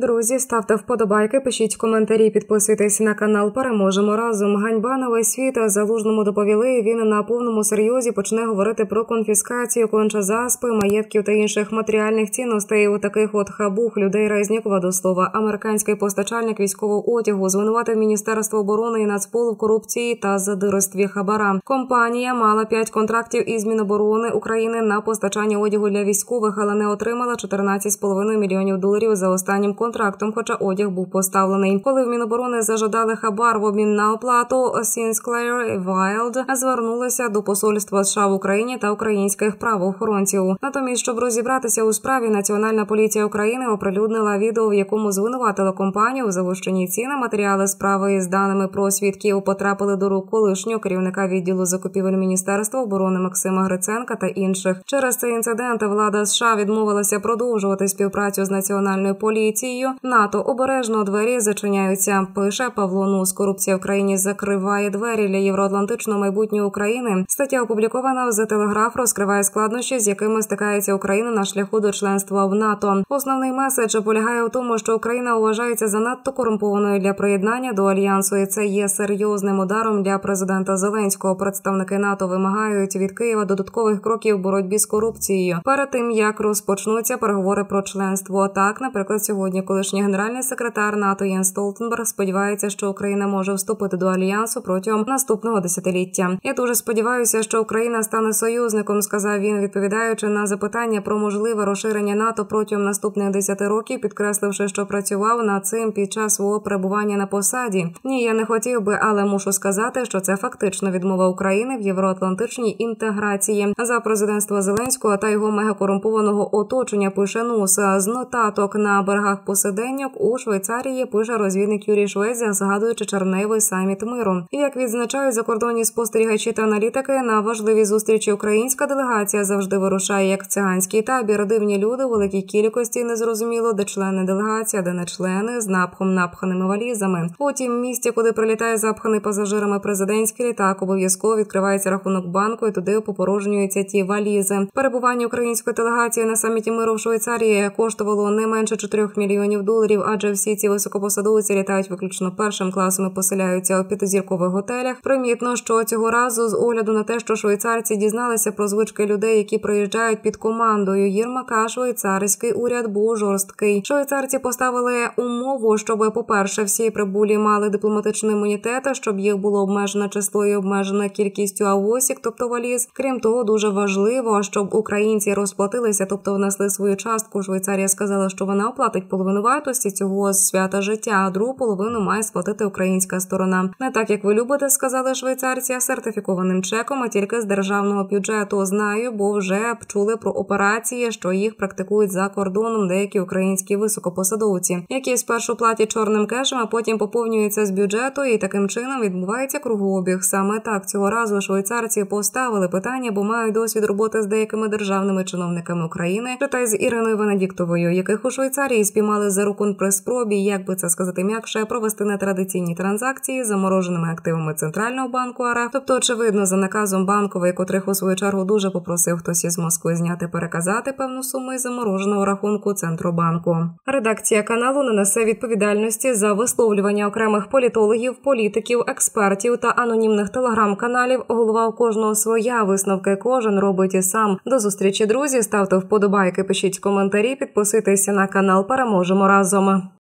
Друзі, ставте вподобайки, пишіть коментарі, підписуйтесь на канал «Переможемо разом». Ганьба на весь світ. Залужному доповіли, він на повному серйозі почне говорити про конфіскацію конча-заспи, маєтків та інших матеріальних цінностей у таких от хабух людей Резнікова. До слова, американський постачальник військового одягу звинуватив Міністерство оборони і Нацпол в корупції та задирстві хабара. Компанія мала 5 контрактів із Міноборони України на постачання одягу для військових, але не отримала $14,5 мільйонів за останнім контрактом, хоча одяг був поставлений. Коли в Міноборони зажадали хабар в обмін на оплату, Sinclair Wild звернулися до посольства США в Україні та українських правоохоронців. Натомість, щоб розібратися у справі, Національна поліція України оприлюднила відео, в якому звинуватила компанію в завищенні цін. Матеріали справи з даними про свідків потрапили до рук колишнього керівника відділу закупівель Міністерства оборони Максима Гриценка та інших. Через цей інцидент влада США відмовилася продовжувати співпрацю з Національною поліцією. НАТО обережно двері зачиняються, пише Павло Нус. Корупція в країні закриває двері для євроатлантичного майбутнього України. Стаття, опублікована в The Telegraph, розкриває складнощі, з якими стикається Україна на шляху до членства в НАТО. Основний меседж полягає у тому, що Україна вважається занадто корумпованою для приєднання до альянсу, і це є серйозним ударом для президента Зеленського. Представники НАТО вимагають від Києва додаткових кроків в боротьбі з корупцією перед тим, як розпочнуться переговори про членство. Так, наприклад, сьогодні колишній генеральний секретар НАТО Єнс Столтенберг сподівається, що Україна може вступити до альянсу протягом наступного десятиліття. Я дуже сподіваюся, що Україна стане союзником, сказав він, відповідаючи на запитання про можливе розширення НАТО протягом наступних 10 років, підкресливши, що працював над цим під час свого перебування на посаді. Ні, я не хотів би, але мушу сказати, що це фактично відмова України в євроатлантичній інтеграції. За президентства Зеленського та його мегакорумпованого оточення, пише Нус. З нотаток на берегах посиденьок у Швейцарії, пише розвідник Юрій Швець, згадуючи червневий саміт миру. І, як відзначають закордонні спостерігачі та аналітики, на важливі зустрічі українська делегація завжди вирушає як в циганський табір. Дивні люди у великій кількості, незрозуміло, де члени делегації, а де не члени, з напханими валізами. Потім в місті, куди прилітає запханий пасажирами президентський літак, обов'язково відкривається рахунок банку і туди попорожнюються ті валізи. Перебування української делегації на саміті миру в Швейцарії коштувало не менше $4 мільйонів, адже всі ці високопосадовці літають виключно першим класом і поселяються у 5-зіркових готелях. Примітно, що цього разу, з огляду на те, що швейцарці дізналися про звички людей, які приїжджають під командою Єрмака, швейцарський уряд був жорсткий. Швейцарці поставили умову, щоб, по-перше, всі прибулі мали дипломатичний імунітет, щоб їх було обмежене число і обмежена кількістю авосік, тобто валіз. Крім того, дуже важливо, щоб українці розплатилися, тобто внесли свою частку. Швейцарія сказала, що вона оплатить половину вартості цього свята життя, а другу половину має сплатити українська сторона. Не так, як ви любите, сказали швейцарці, сертифікованим чеком, а тільки з державного бюджету. Знаю, бо вже чули про операції, що їх практикують за кордоном деякі українські високопосадовці, які спершу платять чорним кешем, а потім поповнюються з бюджету, і таким чином відбувається кругообіг. Саме так цього разу швейцарці поставили питання, бо мають досвід роботи з деякими державними чиновниками України, читай з Іриною Венедіктовою, яких у Швейцарії спіймали за руку при спробі, як би це сказати м'якше, провести нетрадиційні транзакції з замороженими активами Центрального банку РФ. Тобто, очевидно, за наказом Банкової, котрих у свою чергу дуже попросив хтось із Москви зняти, переказати певну суму із замороженого рахунку Центробанку. Редакція каналу не несе відповідальності за висловлювання окремих політологів, політиків, експертів та анонімних телеграм-каналів. Голова у кожного своя, висновки кожен робить і сам. До зустрічі, друзі, ставте вподобайки, пишіть коментарі, підписуйтесь на канал «Переможемо разом».